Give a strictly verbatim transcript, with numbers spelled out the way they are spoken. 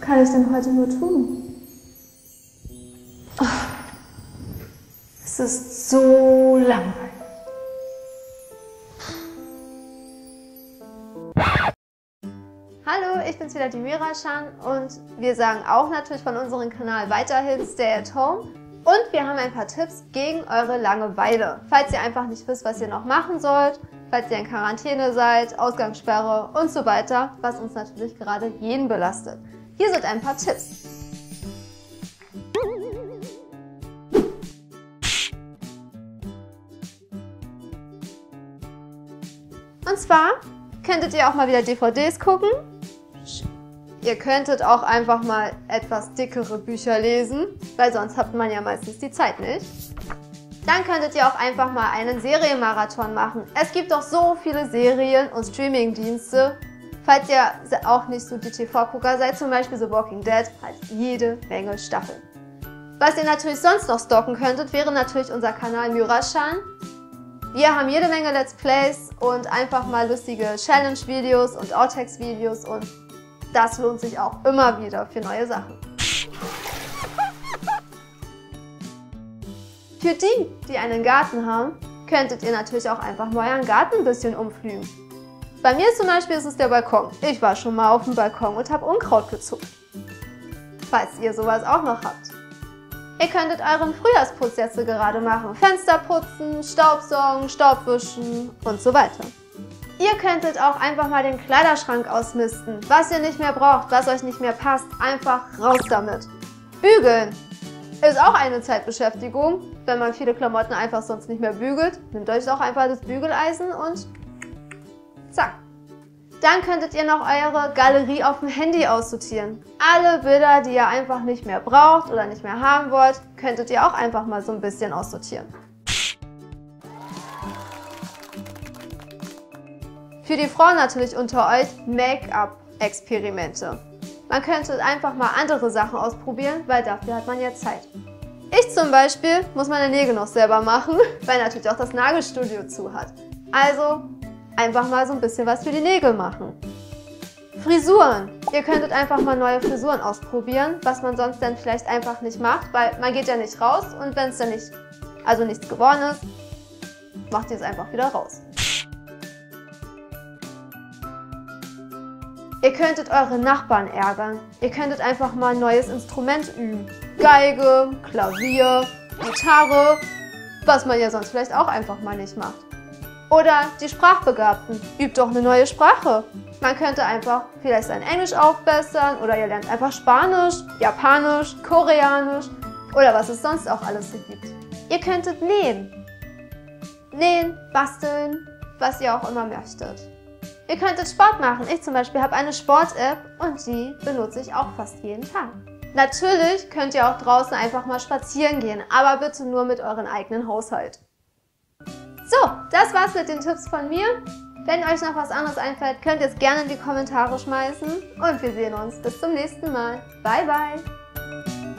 kann ich denn heute nur tun? Oh, es ist so langweilig. Hallo, ich bin's wieder, die Mira-chan, und wir sagen auch natürlich von unserem Kanal weiterhin Stay at Home. Und wir haben ein paar Tipps gegen eure Langeweile. Falls ihr einfach nicht wisst, was ihr noch machen sollt, falls ihr in Quarantäne seid, Ausgangssperre und so weiter, was uns natürlich gerade jeden belastet. Hier sind ein paar Tipps. Und zwar könntet ihr auch mal wieder D V Ds gucken. Ihr könntet auch einfach mal etwas dickere Bücher lesen, weil sonst hat man ja meistens die Zeit nicht. Dann könntet ihr auch einfach mal einen Serienmarathon machen. Es gibt doch so viele Serien und Streamingdienste. Falls ihr auch nicht so die T V-Gucker seid, zum Beispiel The Walking Dead, hat jede Menge Staffeln. Was ihr natürlich sonst noch stalken könntet, wäre natürlich unser Kanal Mira-chan. Wir haben jede Menge Let's Plays und einfach mal lustige Challenge-Videos und Outtakes-Videos, und das lohnt sich auch immer wieder für neue Sachen. Für die, die einen Garten haben, könntet ihr natürlich auch einfach mal euren Garten ein bisschen umflügen. Bei mir zum Beispiel ist es der Balkon. Ich war schon mal auf dem Balkon und habe Unkraut gezupft. Falls ihr sowas auch noch habt. Ihr könntet euren Frühjahrsputz jetzt so gerade machen. Fenster putzen, Staubsaugen, Staubwischen und so weiter. Ihr könntet auch einfach mal den Kleiderschrank ausmisten. Was ihr nicht mehr braucht, was euch nicht mehr passt, einfach raus damit. Bügeln ist auch eine Zeitbeschäftigung. Wenn man viele Klamotten einfach sonst nicht mehr bügelt, nehmt euch auch einfach das Bügeleisen und zack. Dann könntet ihr noch eure Galerie auf dem Handy aussortieren. Alle Bilder, die ihr einfach nicht mehr braucht oder nicht mehr haben wollt, könntet ihr auch einfach mal so ein bisschen aussortieren. Für die Frauen natürlich unter euch Make-up-Experimente. Man könnte einfach mal andere Sachen ausprobieren, weil dafür hat man ja Zeit. Ich zum Beispiel muss meine Nägel noch selber machen, weil natürlich auch das Nagelstudio zu hat. Also einfach mal so ein bisschen was für die Nägel machen. Frisuren. Ihr könntet einfach mal neue Frisuren ausprobieren, was man sonst dann vielleicht einfach nicht macht, weil man geht ja nicht raus, und wenn es dann nicht, also nichts geworden ist, macht ihr es einfach wieder raus. Ihr könntet eure Nachbarn ärgern. Ihr könntet einfach mal ein neues Instrument üben. Geige, Klavier, Gitarre, was man ja sonst vielleicht auch einfach mal nicht macht. Oder die Sprachbegabten. Übt doch eine neue Sprache. Man könnte einfach vielleicht sein Englisch aufbessern, oder ihr lernt einfach Spanisch, Japanisch, Koreanisch oder was es sonst auch alles so gibt. Ihr könntet nähen. Nähen, basteln, was ihr auch immer möchtet. Ihr könntet Sport machen. Ich zum Beispiel habe eine Sport-App, und die benutze ich auch fast jeden Tag. Natürlich könnt ihr auch draußen einfach mal spazieren gehen, aber bitte nur mit eurem eigenen Haushalt. So, das war's mit den Tipps von mir. Wenn euch noch was anderes einfällt, könnt ihr es gerne in die Kommentare schmeißen, und wir sehen uns bis zum nächsten Mal. Bye, bye!